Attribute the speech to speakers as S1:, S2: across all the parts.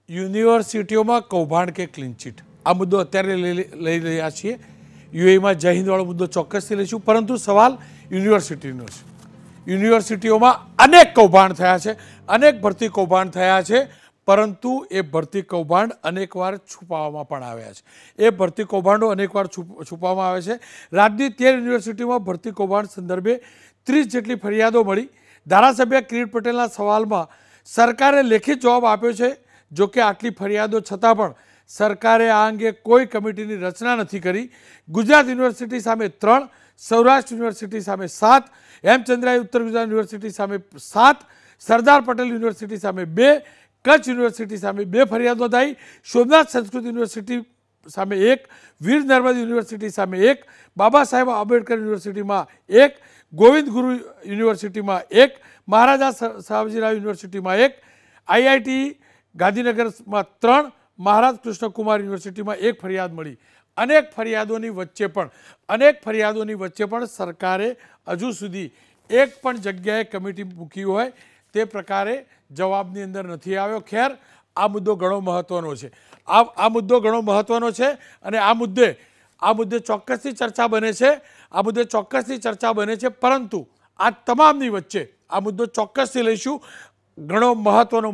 S1: યુનિવર્સિટીઓમાં કૌભાંડ કે ક્લીન ચીટ આ મુદ્દો અત્યારે લઈ રહ્યા છીએ। યુએઈમાં જય હિન્દ વાળો મુદ્દો ચોક્કસથી લઈશું, પરંતુ સવાલ યુનિવર્સિટીનો છે। યુનિવર્સિટીઓમાં અનેક કૌભાંડ થયા છે, અનેક ભરતી કૌભાંડ થયા છે, પરંતુ એ ભરતી કૌભાંડ અનેકવાર છુપાવવામાં પણ આવ્યા છે। એ ભરતી કૌભાંડો અનેકવાર છુપાવવામાં આવે છે। રાજ્યની 13 યુનિવર્સિટીઓમાં ભરતી કૌભાંડ સંદર્ભે 30 જેટલી ફરિયાદો મળી। ધારાસભ્ય કિરીટ પટેલના સવાલમાં સરકારે લેખિત જવાબ આપ્યો છે। જો કે આટલી ફરિયાદો છતાં પણ સરકારે આ અંગે કોઈ કમિટીની રચના નથી કરી। ગુજરાત યુનિવર્સિટી સામે 3, સૌરાષ્ટ્ર યુનિવર્સિટી સામે 7, હેમચંદ્રાય ઉત્તર ગુજરાત યુનિવર્સિટી સામે 7, સરદાર પટેલ યુનિવર્સિટી સામે 2, કચ્છ યુનિવર્સિટી સામે 2 ફરિયાદ નોંધાઈ। સોમનાથ સંસ્કૃત યુનિવર્સિટી સામે 1, વીર નર્મદ યુનિવર્સિટી સામે 1, બાબા સાહેબ આંબેડકર યુનિવર્સિટીમાં 1, ગોવિંદ ગુરુ યુનિવર્સિટીમાં 1, મહારાજા સાવજીરાવ યુનિવર્સિટીમાં 1, આઈઆઈટી ગાંધીનગરમાં 3, મહારાજ કૃષ્ણકુમાર યુનિવર્સિટીમાં 1 ફરિયાદ મળી। અનેક ફરિયાદોની વચ્ચે પણ સરકારે હજુ સુધી એક પણ જગ્યાએ કમિટી મૂકી હોય તે પ્રકારે જવાબની અંદર નથી આવ્યો। ખેર, આ મુદ્દો ઘણો મહત્વનો છે। આ મુદ્દો ઘણો મહત્વનો છે અને આ મુદ્દે ચોક્કસથી ચર્ચા બને છે, પરંતુ આ તમામની વચ્ચે આ મુદ્દો ચોક્કસથી લઈશું। ઘણો મહત્વનો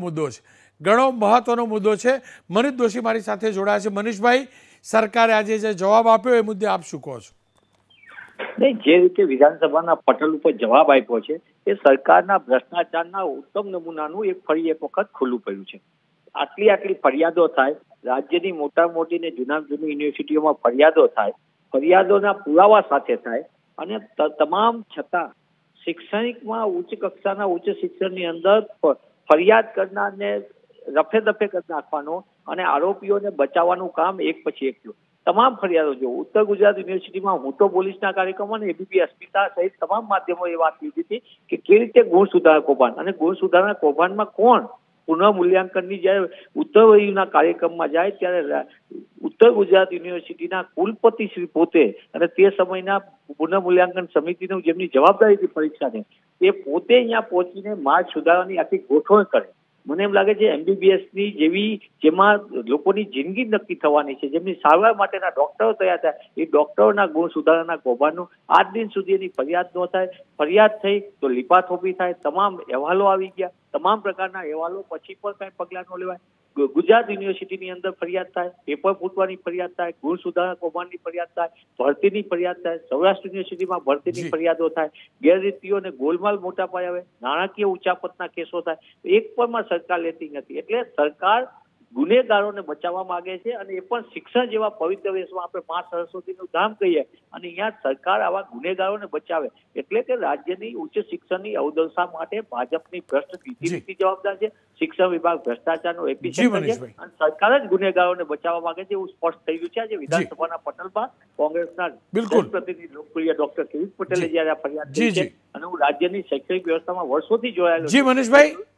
S1: મુદ્દો છે। મનીષ દોશી મારી સાથે જોડાયા છે। મનીષભાઈ, સરકારે આજે જે જવાબ આપ્યો એ મુદ્દે આપ શું કહો છો?
S2: નહીં, જે રીતે વિધાનસભાના પટલ ઉપર જવાબ આપ્યો છે એ સરકારના ભ્રષ્ટાચારના ઉત્તમ નમૂનાનું ફરી એક વખત ખુલ્લું પડ્યું છે। આટલી ફરિયાદો થાય, રાજ્યની મોટી ને જૂની યુનિવર્સિટીઓમાં ફરિયાદો થાય, ફરિયાદોના પુરાવા સાથે થાય અને તમામ છતાં શૈક્ષણિકમાં ઉચ્ચ કક્ષાના ઉચ્ચ શિક્ષણની અંદર ફરિયાદ કરનારને રફે દફે કરી નાખવાનો અને આરોપીઓને બચાવવાનું કામ એક પછી એક થયું। તમામ ફરિયાદો જો ઉત્તર ગુજરાત યુનિવર્સિટીમાં હું તો પોલીસના કાર્યક્રમો અને એબીપી અસ્મિતા સહિત તમામ માધ્યમોએ એ વાત કીધી હતી કે કેવી રીતે ગુણ સુધારણા કૌભાંડ અને ગુણ સુધારણા કૌભાંડમાં કોણ પુનઃમૂલ્યાંકનની જ્યારે ઉત્તરવયના કાર્યક્રમમાં જાય ત્યારે ઉત્તર ગુજરાત યુનિવર્સિટીના કુલપતિ શ્રી પોતે અને તે સમયના પુનઃમૂલ્યાંકન સમિતિનું જેમની જવાબદારી હતી પરીક્ષાની, તે પોતે અહીંયા પહોંચીને માર્ગ સુધારવાની આખી ગોઠવણ કરે। મને એમ લાગે છે MBBSની જેવી જેમાં લોકોની જિંદગી નક્કી થવાની છે, જેમની સારવાર માટેના ડોક્ટરો તૈયાર થાય, એ ડોક્ટરોના ગુણ સુધારણા કૌભાંડનું આજ દિન સુધી એની ફરિયાદ ન થાય। ફરિયાદ થઈ તો લીપાથોપી થાય, તમામ અહેવાલો આવી ગયા, તમામ પ્રકારના અહેવાલો પછી પણ કઈ પગલાં ન લેવાય। ગુજરાત યુનિવર્સિટીની અંદર ફરિયાદ થાય, પેપર ફૂટવાની ફરિયાદ થાય, ગુણ સુધારણા કૌભાંડની ફરિયાદ થાય, ભરતીની ફરિયાદ થાય, સૌરાષ્ટ્ર યુનિવર્સિટીમાં ભરતીની ફરિયાદો થાય, ગેરરીતિઓ અને ગોલમાલ મોટા પાયે આવે, નાણાકીય ઉચાપતના કેસો થાય, એક પણ સરકાર લેતી નથી। એટલે સરકાર ગુનેગારોને બચાવવા માંગે છે અને એ પણ શિક્ષણ જેવા પવિત્ર દેશમાં આપણે મા સરસ્વતીનું ધામ કહીએ અને અહીંયા સરકાર આવા ગુનેગારોને બચાવે। એટલે કે રાજ્યની ઉચ્ચ શિક્ષણની અવદશા માટે ભાજપની ભ્રષ્ટ નીતિ જવાબદાર છે, શિક્ષણ વિભાગ ભ્રષ્ટાચારનો એપિસેન્ટર છે અને સરકાર જ ગુનેગારોને બચાવવા માંગે છે એવું સ્પષ્ટ થઈ ગયું છે। આજે વિધાનસભાના પટલમાં કોંગ્રેસના પ્રતિનિધિ લોકપ્રિય ડોક્ટર કિરીટ પટેલે જયારે આ ફરિયાદ કરી છે અને હું રાજ્યની શૈક્ષણિક વ્યવસ્થામાં વર્ષોથી જોડાયેલો
S1: જી મનીષભાઈ,